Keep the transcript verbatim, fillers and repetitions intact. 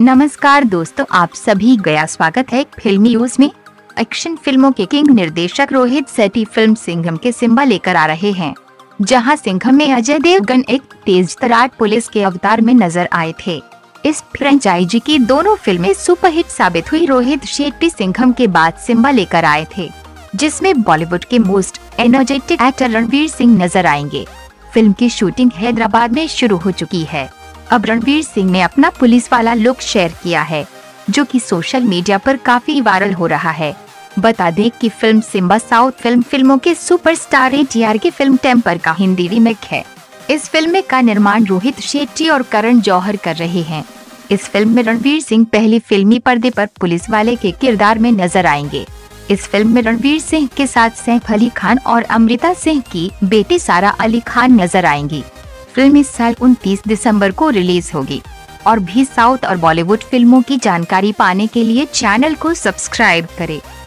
नमस्कार दोस्तों, आप सभी गया स्वागत है एक फिल्मी न्यूज में। एक्शन फिल्मों के किंग निर्देशक रोहित शेट्टी फिल्म सिंघम के सिम्बा लेकर आ रहे हैं, जहां सिंघम में अजय देवगन एक तेज तर्रार पुलिस के अवतार में नजर आए थे। इस फ्रेंचाइजी की दोनों फिल्में सुपरहिट साबित हुई। रोहित शेट्टी सिंघम के बाद सिम्बा लेकर आए थे, जिसमें बॉलीवुड के most energetic actor Ranveer Singh नजर आएंगे। फिल्म की शूटिंग हैदराबाद में शुरू हो चुकी है। अब रणवीर सिंह ने अपना पुलिस वाला लुक शेयर किया है, जो कि सोशल मीडिया पर काफी वायरल हो रहा है। बता दें कि फिल्म सिम्बा साउथ फिल्म फिल्मों के सुपरस्टार एटीआर की फिल्म टेम्पर का हिंदी रीमेक है। इस फिल्म का निर्माण रोहित शेट्टी और करण जौहर कर रहे हैं। इस फिल्म में रणवीर सिंह पहली फिल्मी पर्दे पर पुलिस वाले के किरदार में नजर आएंगे। इस फिल्म में रणवीर सिंह के साथ सैफ अली खान और अमृता सिंह की बेटी सारा अली खान नजर आएंगी। फिल्म इस साल उनतीस दिसंबर को रिलीज होगी। और भी साउथ और बॉलीवुड फिल्मों की जानकारी पाने के लिए चैनल को सब्सक्राइब करें।